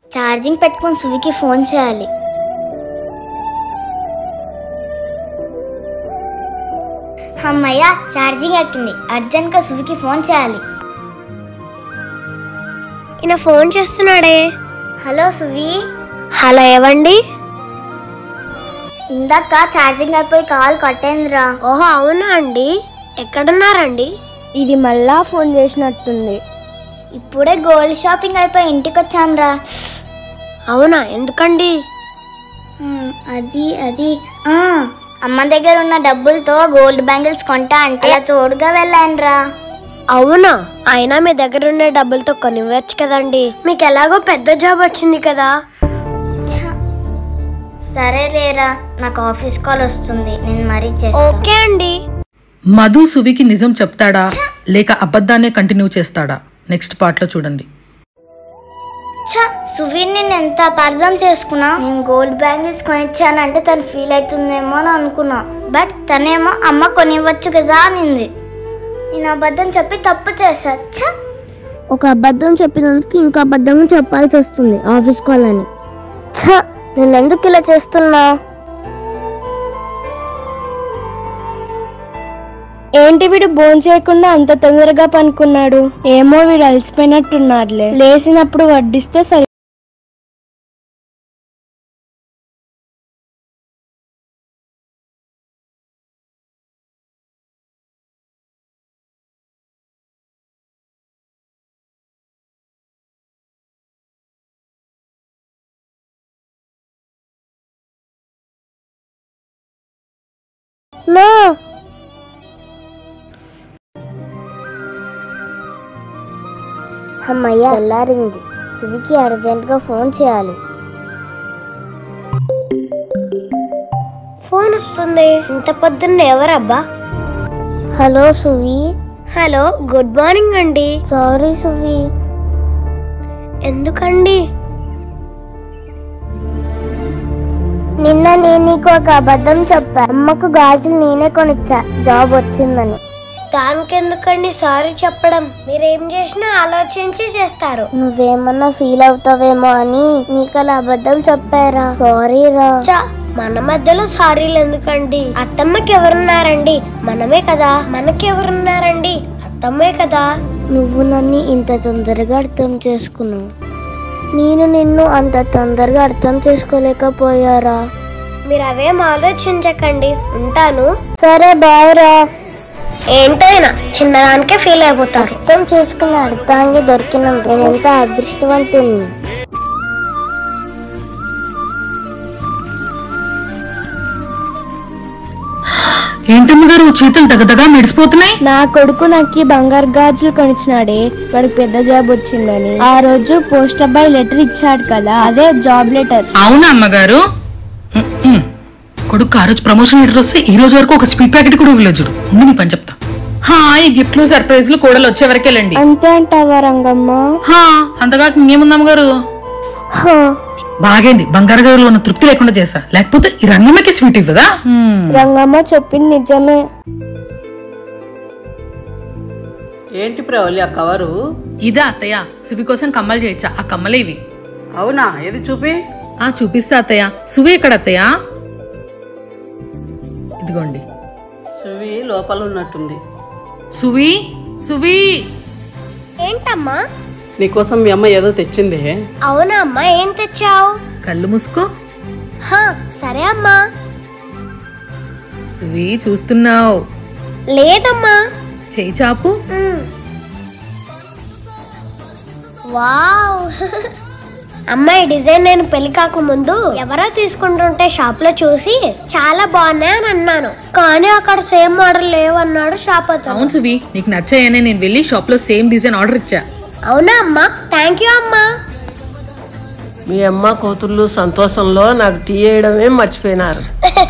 Charging పెట్టుకొని సువికి phone చేయాలి. అమ్మయ్య, ఛార్జింగ్ ఎక్కింది. అర్జెంట్గా సువికి ఫోన్ చేయాలి. ఈయన ఫోన్ చేస్తున్నాడే. హలో సువి. హలో, ఏవండి? ఇందాక ఛార్జింగ్ అయిపోయి కాల్ కట్టేందిరా. ఓహో, అవునా అండి? ఎక్కడున్నారండి? ఇది మళ్ళా ఫోన్ చేసినట్టుంది. ఇప్పుడే గోల్డ్ షాపింగ్ అయిపోయి ఇంటికి వచ్చాంరా. అవునా, ఎందుకండి? అది అమ్మ దగ్గర ఉన్న డబ్బులతో గోల్డ్ బ్యాంగిల్స్ కొంటా అంటే అలా తోడుగా వెళ్ళానురా. అవునా? అయినా మీ దగ్గర ఉన్న డబ్బులతో కొనివ్వచ్చు కదండి. మీకు ఎలాగో పెద్ద జాబ్ వచ్చింది కదా. సరే లేరా, నాకు ఆఫీస్ కాల్ వస్తుంది, నేను మరీ చేస్తా. ఓకే అండి. మధు సువికి నిజం చెప్తాడా లేక అబద్ధాన్నే కంటిన్యూ చేస్తాడా? నెక్స్ట్ పార్ట్ లో చూడండి. సువీని నేను ఎంత అపార్థం చేసుకున్నా. నేను గోల్డ్ బ్యాంగిల్స్ కొనిచ్చానంటే తను ఫీల్ అవుతుందేమో అని అనుకున్నా. బట్ తనేమో అమ్మ కొనివ్వచ్చు కదా అనింది. నేను అబద్ధం చెప్పి తప్పు చేసా. ఒక అబద్ధం చెప్పినందుకు ఇంకో అబద్ధం చెప్పాల్సి వస్తుంది ఆఫీస్ కాల్ అని. నేను ఎందుకు ఇలా చేస్తున్నా? ఏంటి వీడు భోజనం చేయకుండా అంత తొందరగా పనుకున్నాడు? ఏమో వీడు అలసిపోయినట్టున్నాడులే. లేచినప్పుడు వడ్డిస్తే సరే. అమ్మయ్య, తెల్లారింది. సువికి అర్జెంట్ గా ఫోన్ చేయాలి. ఫోన్ వస్తుంది. ఇంత పొద్దున్న ఎవరబ్బా? Hello Suvi. Hello, good morning అండి. సారీ సువి. ఎందుకండి? నిన్న నేను నీకు ఒక అబద్ధం చెప్పా. అమ్మకు గాజులు నేనే కొనిచ్చా జాబ్ వచ్చిందని. దానికెందుకండి సారీ చెప్పడం? మీరేం చేసినా ఆలోచించి చేస్తారు. నువ్వేమన్నా ఫీల్ అవుతావేమో అని నీకు అలా అబద్ధం చెప్పారా. సారీ రా. మన మధ్యలో సారీలు ఎందుకండి? అత్తమ్మకి ఎవరున్నారండి? మనమే కదా. మనకెవరున్నారండి? అత్తమ్మే కదా. నువ్వు నన్ను ఇంత తొందరగా అర్థం చేసుకున్నావు. నేను నిన్ను అంత తొందరగా అర్థం చేసుకోలేకపోయారా. మీరు అవేం ఆలోచించకండి. ఉంటాను. సరే, బాయ్ రా. ఏంటైనా చిన్నదానికే ఫీల్ అయిపోతారు. అర్థం చేసుకుని అర్థాన్ని దొరికినందుకు నేను ఎంత అదృష్టవంతుని. ఏంటమ్మ గారు చేతులు దగ్గదగా మెడిసిపోతున్నాయి? నా కొడుకు నాకు బంగారు గాజులు కొనిచ్చినాడే, వాడికి పెద్ద జాబ్ వచ్చిందని. ఆ రోజు పోస్ట్ అబ్బాయి లెటర్ ఇచ్చాడు కదా, అదే జాబ్ లెటర్. అవునా అమ్మగారు? కొడుకు ఆ రోజు ప్రమోషన్ లెటర్ వస్తే ఈ రోజు వరకు ఒక స్వీట్ ప్యాకెట్ కూడా ఇవ్వలేదు. ఉండి నీ పని చెప్తా. ఈ గిఫ్ట్లు సర్ప్రైజ్లు కోడలు వచ్చే వరకేలండి. అంతే అంటావా రంగమ్మ? అంతగా ఇంకేముందమ్మ గారు? బాగైంది, బంగారు గారు ఉన్న తృప్తి లేకుండా చేసా. లేకపోతే ఈ రంగమ్మకి స్వీట్ ఇవ్వదా? రంగమ్మ చెప్పింది నిజమే. ఏంటి ప్రవల్లి ఆ కవరు? ఇదా అత్తయ్య, సువి కోసం కమ్మలు చేయొచ్చా? ఆ కమ్మలే ఇవి. అవునా, ఏది చూపి. చూపిస్తా అత్తయ్య. సువి ఎక్కడ అత్తయ్య? ఇదిగోండి. సువి లోపల ఉన్నట్టుంది. సువి, సువి. ఏంటమ్మా? నీకోసం మీ అమ్మ ఏదో తెచ్చింది. అవునా అమ్మా, ఏం తెచ్చావు? కళ్ళు మూసుకో. సరే అమ్మా. సువి చూస్తున్నావు? లేదమ్మా. చేయి చాపు. వావ్. అమ్మాయి డిజైన్ నేను పెళ్లి కాక ముందు ఎవరో తీసుకుంటుంటే షాప్ లో చూసి చాలా బాగున్నాయి అని అన్నాను. కానీ అక్కడ సేమ్ మోడల్ లేవన్నాడు షాప్ అతను. అవును సువి, నీకు నచ్చాయనే నేను వెళ్ళి షాప్ లో సేమ్ డిజైన్ ఆర్డర్ ఇచ్చా. అవునా అమ్మా? థ్యాంక్ యూ అమ్మా. మీ అమ్మ కూతుర్లు సంతోషంలో నాకు టీ వేయడమే మర్చిపోయినారు.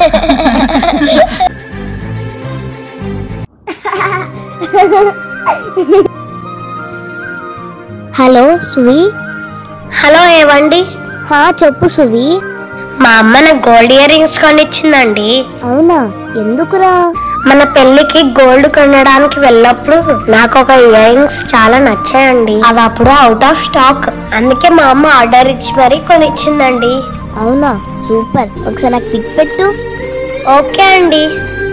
హలో సువి. హలో, ఏవండి? చెప్పు సువి. మా అమ్మ నాకు గోల్డ్ ఇయర్ రింగ్స్ కొనిచ్చిందండి. అవునా, ఎందుకురా? మన పెళ్లికి గోల్డ్ కొనడానికి వెళ్ళినప్పుడు నాకు ఒక ఇయర్ రింగ్స్ చాలా నచ్చాయండి. అవి అప్పుడు అవుట్ ఆఫ్ స్టాక్, అందుకే మా అమ్మ ఆర్డర్ ఇచ్చి మరీ కొనిచ్చిందండి. అవునా, సూపర్. ఒకసారి నాకు పిక్ పెట్టు. ఓకే అండి.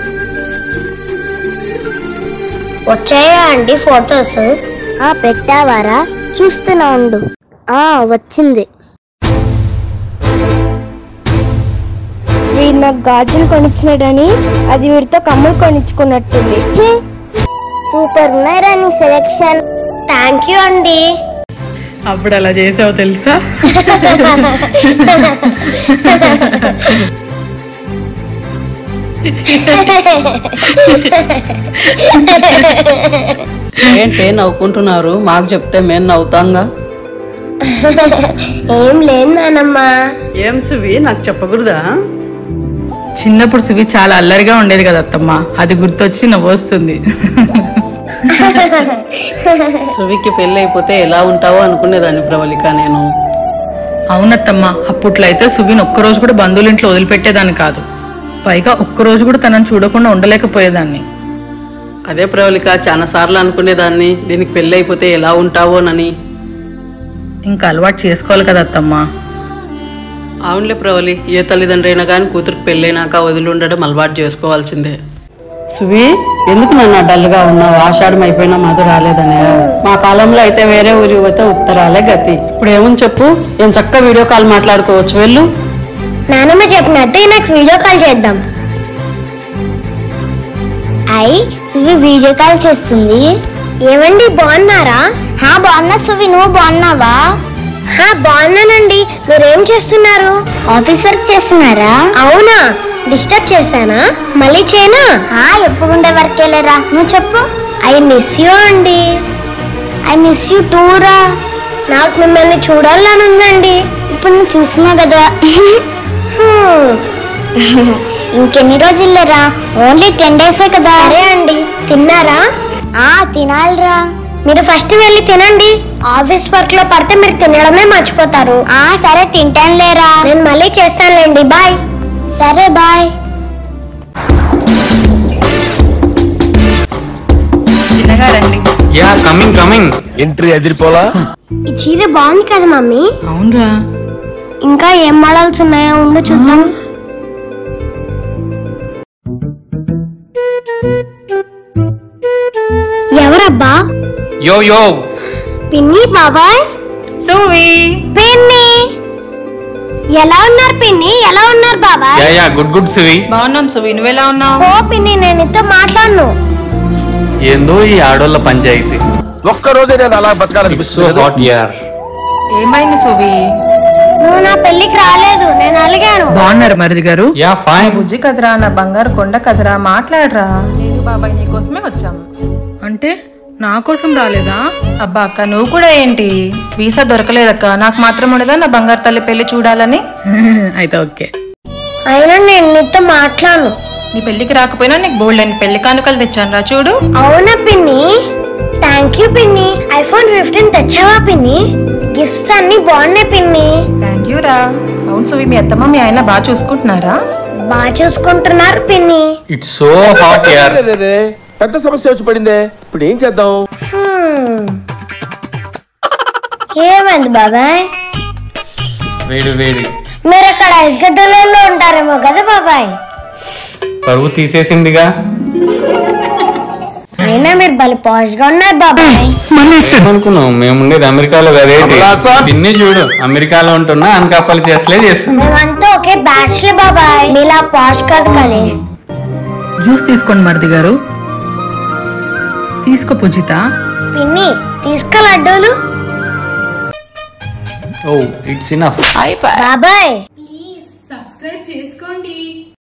వచ్చాయా అండి ఫొటోస్? పెట్టావారా? చూస్తున్నా ఉండు. వచ్చింది. వీడు నాకు గాజులు కొనిచ్చినాడని అది వీడితో కమ్ములు కొనిచ్చుకున్నట్టుంది. సూపర్ ఉన్నాయిరా నీ సెలెక్షన్. థ్యాంక్ యూ అండి. అప్పుడు అలా చేసావు తెలుసా? ఏంటే నవ్వుకుంటున్నారు? మాకు చెప్తే మేము నవ్వుతాంగా. ఏం లేదు నానమ్మా. ఏం సువి, నాకు చెప్పకూడదా? చిన్నప్పుడు సువి చాలా అల్లరిగా ఉండేది కదా అత్తమ్మ, అది గుర్తొచ్చి నవ్వొస్తుంది. సువికి పెళ్ళి అయిపోతే ఎలా ఉంటావో అనుకునేదాన్ని ప్రవళిక నేను. అవునత్తమ్మ, అప్పట్లో అయితే సువిని ఒక్కరోజు కూడా బంధువుల ఇంట్లో వదిలిపెట్టేదాన్ని కాదు. పైగా ఒక్కరోజు కూడా తనని చూడకుండా ఉండలేకపోయేదాన్ని. అదే ప్రవళిక, చాలా సార్లు అనుకునేదాన్ని దీనికి పెళ్ళి అయిపోతే ఎలా ఉంటావోనని. ఇంకా అలవాటు చేసుకోవాలి కదా అత్తమ్మ. అవునులే ప్రవళి, ఏ తల్లిదండ్రి అయినా కానీ కూతురికి పెళ్ళైనాక వదిలి ఉండడం అలవాటు చేసుకోవాల్సిందే. సువి, ఎందుకు నన్ను డల్గా ఉన్నావు? ఆషాఢం అయిపోయినా మధు రాలేదనే. మా కాలంలో అయితే వేరే ఊరికి పోతే ఉత్తరాలే గతి. ఇప్పుడు ఏముంది చెప్పు, ఏం చక్కగా వీడియో కాల్ మాట్లాడుకోవచ్చు. వెళ్ళు. నానమ్మ చెప్పినట్టు నాకు వీడియో కాల్ చేద్దాం. సువి వీడియో కాల్ చేస్తుంది. ఏమండి, బాగున్నారా? బాగున్నా సువి, నువ్వు బాగున్నావా? బాగున్నానండి. మీరేం చేస్తున్నారు? ఆఫీస్ వర్క్ చేస్తున్నారా? అవునా, డిస్టర్బ్ చేశానా? మళ్ళీ చేయనా? ఎప్పుడు ఉండే వర్క్ వెళ్ళరా. నువ్వు చెప్పు. ఐ మిస్ యూ అండి. ఐ మిస్ యూ టూ రా. నాకు మిమ్మల్ని చూడాలని ఉందండి. ఇప్పుడు నువ్వు చూస్తున్నావు కదా. ఇంకెన్ని రోజులేరా? ఓన్లీ 10 days కదా. సరే అండి. తిన్నారా? తినాలిరా. మీరు ఫస్ట్ వెళ్ళి తినండి. ఆఫీస్ వర్క్ లో పడితే మీరు తినడమే మర్చిపోతారు. సరే తింటాను లేరా. నేను మళ్ళీ చేస్తానులేండి. బాయ్. సరే బాయ్. చిన్నగా రండి. యా కమింగ్ ఎంట్రీ ఎదిరిపోలా. ఈ చీర బాగుంది కదా మమ్మీ? అవునరా. ఇంకా ఏం మోడల్స్ ఉన్నాయో ఉండు చూద్దాం. ఎవరబ్బా? యో పిన్ని, బాబాయ్. సువి, పిన్ని ఎలా ఉన్నారు? పిన్ని ఎలా ఉన్నారు? బాబాయ్. యా గుడ్ సువి. బాగున్నాను సువి, నువ్వెలా ఉన్నావు? ఓ పిన్ని, నేను ఇంత మాట్లాడను. ఏందో ఈ ఆడోళ్ళ పంచాయతీ. ఒక్కరోజే నేను అలా బతకాలని. సో హాట్ యార్. ఏమైంది సువి? నువ్వు నా పెళ్లికి రాలేదు, నేను అలిగాను. బాగున్నారు మరిది గారు? Yeah fine. బుజ్జి కదరా, నా బంగారు కొండ కదరా, మాట్లాడరా. నేను బాబాయ్ నీ కోసమే వచ్చాము. అంటే నా కోసం రాలేదా? అబ్బా అక్క, నువ్వు కూడా ఏంటి? వీసా దొరకలేదక్క, నాకు మాత్రం ఉండదా నా బంగారు తల్లి పెళ్లి చూడాలని? అయితే ఓకే. అయినా నేను నీతో మాట్లాడను. నీ పెళ్లికి రాకపోయినా నీకు బోల్డ్ అని పెళ్లి కానుకలు తెచ్చాను రా, చూడు. అవునా పిన్ని? థ్యాంక్ యూ పిన్ని. iPhone 15 తెచ్చావా పిన్ని? గిఫ్ట్స్ అన్ని బాగున్నాయి పిన్ని. థ్యాంక్ యూ రా. అవును సువి, మీ అత్తమ్మ మీ ఆయన బాగా చూసుకుంటున్నారా? బాగా చూసుకుంటున్నారు పిన్ని. ఇట్స్ సో హాట్ యార్. పెద్ద సమస్య వచ్చి పడిందే, ఇప్పుడు ఏం చేద్దాం? ఏమైంది బాబాయ్? వేడి మీరు అక్కడ ఐస్ గడ్డలలో ఉంటారేమో కదా బాబాయ్? పరువు తీసేసిందిగా. అయినా మీరు భలే పాష్ గా ఉన్నారు బాబాయ్. అనుకున్నాం మేము ఉండేది అమెరికాలో కదేంటి. నిన్నే చూడు, అమెరికాలో ఉంటున్నా అనకాపల్లి చేస్తున్నా. మేమంతా ఒకే బ్యాచ్ లే బాబాయ్, మీలా పాష్ కాదు కానీ. జ్యూస్ తీసుకోండి మరిది గారు. తీసుకో పూజిత. పిన్ని తీసుకో లడ్డూలు. Oh it's enough. బాబాయ్ ప్లీజ్ సబ్స్క్రైబ్ చేసుకోండి.